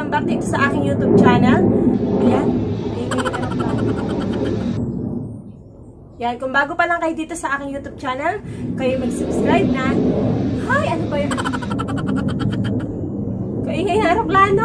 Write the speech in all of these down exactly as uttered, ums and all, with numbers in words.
welcome back dito sa aking YouTube channel. Ayan. Yan, kung bago pa lang kayo dito sa aking YouTube channel, kayo mag-subscribe na. Hi, ano ba yun? Kaingay na aeroplano.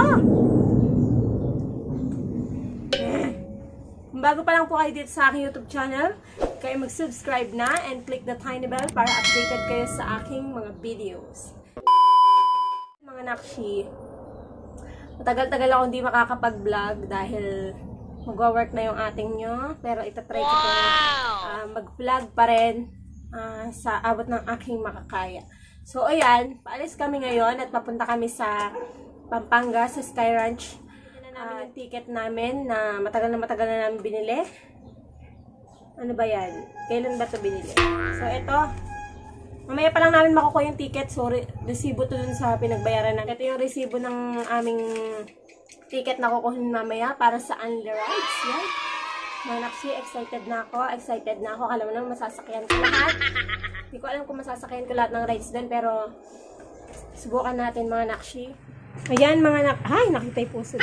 Kung bago pa lang po kayo dito sa aking YouTube channel, kayo mag-subscribe na and click the tiny bell para updated kayo sa aking mga videos. Mga Nakshie, matagal-tagal ako hindi makakapag-vlog dahil magwa-work na yung ating nyo. Pero itatry ko po uh, mag-vlog pa rin uh, sa abot ng aking makakaya. So, ayan, paalis kami ngayon at papunta kami sa Pampanga, sa SKYRANCH. Yan na namin yung ticket namin na matagal na matagal na namin binili. Ano ba yan? Kailan ba ito binili? So, ito. Mamaya pa lang namin makukuha yung ticket. So, re resibo to dun sa pinagbayaran na. Ito yung resibo ng aming ticket na kukuhin mamaya para sa U N L I Rides. Yan. Mga Nakshie, excited na ako. Excited na ako. Alam mo na, masasakyan ko lahat. Hindi ko alam kung masasakyan ko lahat ng rides dun. Pero, subukan natin mga Nakshie. Ayan mga nak... Ay, nakita yung puso.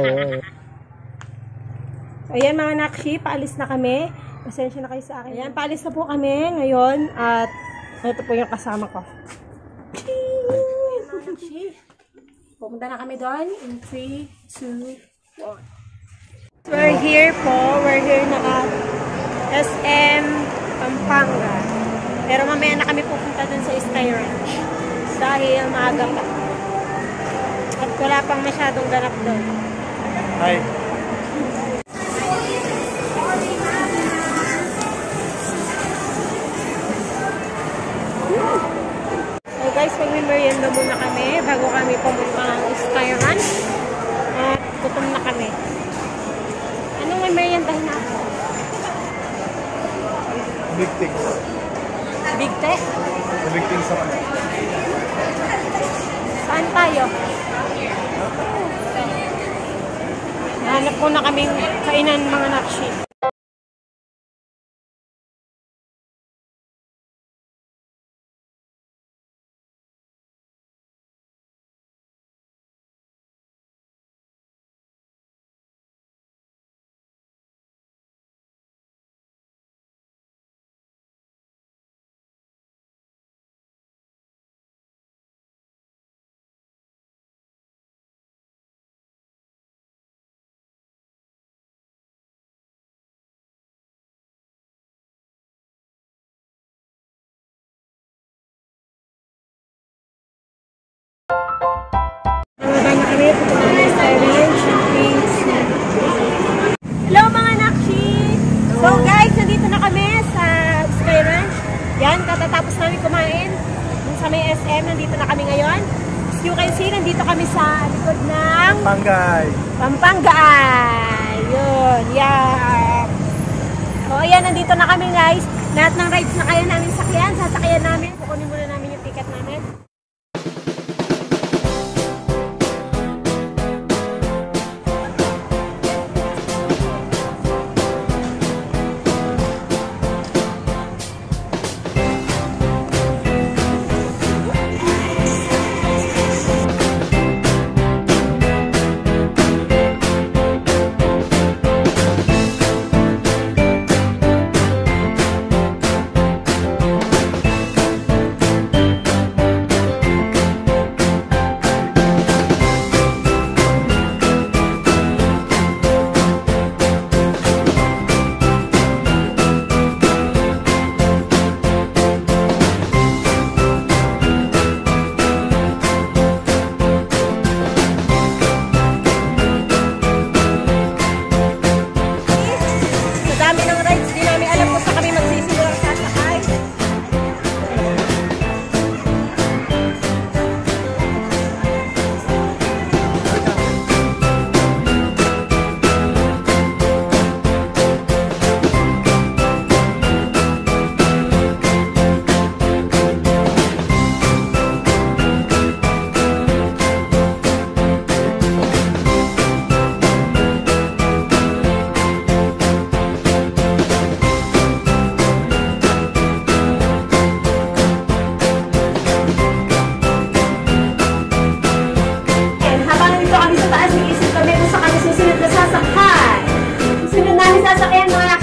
Ayan mga Nakshie, paalis na kami. Pasensya na kayo sa akin. Ayan, paalis na po kami ngayon. At ito po yung kasama ko. Ayan mga Nakshie. Pupunta na kami doon in three, two, one. We're here po. We're here na at S M Pampanga. Pero mamaya na kami pupunta doon sa SKYRANCH. Dahil maaga pa. At wala pang masyadong ganap doon. Hi. So guys, mag-merienda muna kami bago kami pumunta ng SKYRANCH. At gutom na kami. Anong may meriendahin natin? Big things. Big Tech? Big things sa kanya. Saan tayo? Hanap ko na kaming kainan mga Nakshie. Hello mga Nakshie! So guys, nandito na kami sa SKYRANCH. Yan, katatapos namin kumain sa may S M. Nandito na kami ngayon. As you can see, nandito kami sa likod ng Pampanga. Pampanga. Yun, yan. So ayan, nandito na kami guys. Lahat ng rides na kaya namin sakyan, sasakyan namin. Kukunin muna namin yung ticket namin.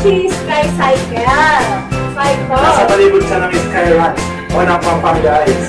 Nakshie Tricycle. Cycle. Nasa palibot siya ng SKYRANCH o ng Pampanga guys.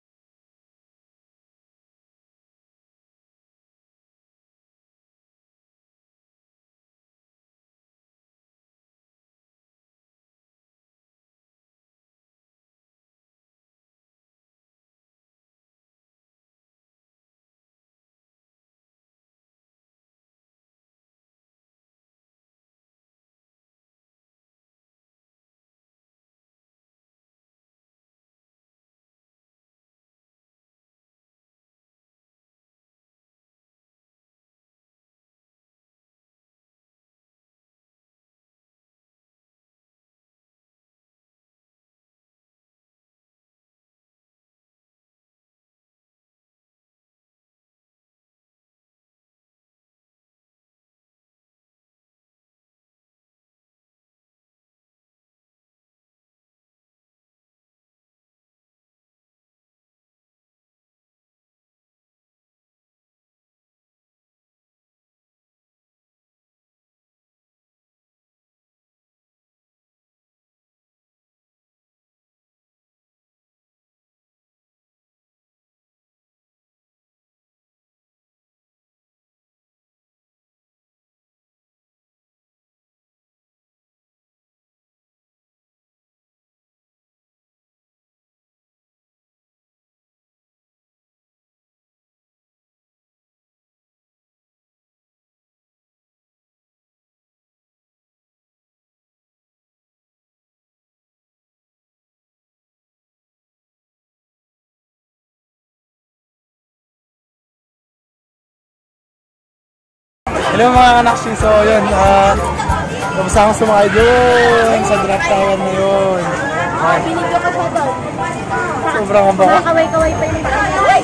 Hello mga Nakshie, so yun, uh, tapos akong sumakay doon sa drop tower na yun. Oh, binigyo ka sa doon. Sobrang ang baka. Kaway-kaway pa yung baka.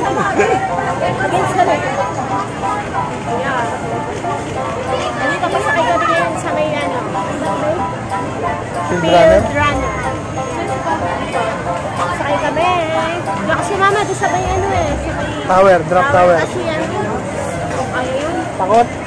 Against ka rin. Yeah. Dito pa sakay kami ngayon sa may ano. Field runner? Field runner. Sakay kami. Wala kasi mama doon sa may ano eh. Sa may Tower, drop tower. Kasi yan. Ayun. Takot?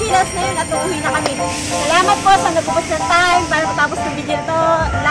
Pinas na yun at uuwi na kami. Salamat po sa nagubos ng time para matapos ng video ito.